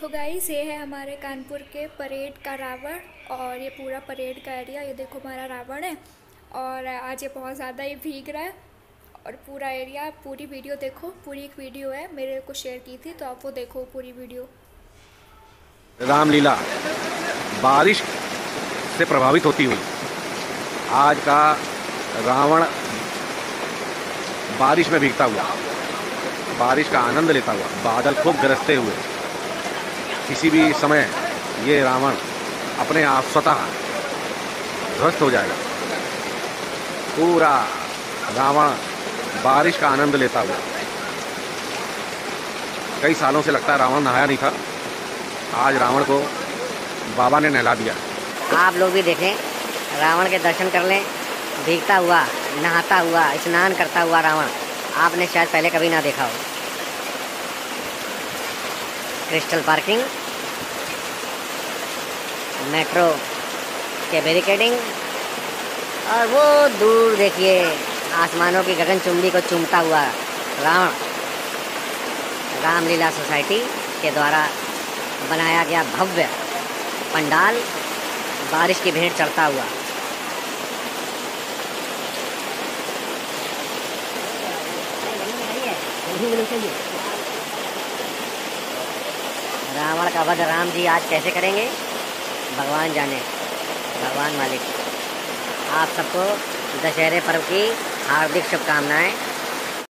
देखो गाइस, ये है हमारे कानपुर के परेड का रावण। और ये पूरा परेड का एरिया, ये देखो हमारा रावण है। और आज ये बहुत ज़्यादा ही भीग रहा है। और पूरा एरिया, पूरी वीडियो देखो। पूरी एक वीडियो है, मेरे को शेयर की थी, तो आप वो देखो पूरी वीडियो। रामलीला बारिश से प्रभावित होती हुई आज का रावण बारिश में भीगता हुआ, बारिश का आनंद लेता हुआ, बादल खूब गरजते हुए, किसी भी समय ये रावण अपने आप स्वतः ध्वस्त हो जाएगा। पूरा रावण बारिश का आनंद लेता हुआ, कई सालों से लगता है रावण नहाया नहीं था, आज रावण को बाबा ने नहला दिया। आप लोग भी देखें, रावण के दर्शन कर लें। भीगता हुआ, नहाता हुआ, स्नान करता हुआ रावण आपने शायद पहले कभी ना देखा हो। क्रिस्टल पार्किंग, मेट्रो के बैरिकेडिंग, और वो दूर देखिए आसमानों की गगनचुंबी को चूमता हुआ रावण। रामलीला सोसाइटी के द्वारा बनाया गया भव्य पंडाल बारिश की भेंट चढ़ता हुआ। रावण का वध राम जी आज कैसे करेंगे भगवान जाने, भगवान मालिक। आप सबको दशहरे पर्व की हार्दिक शुभकामनाएं।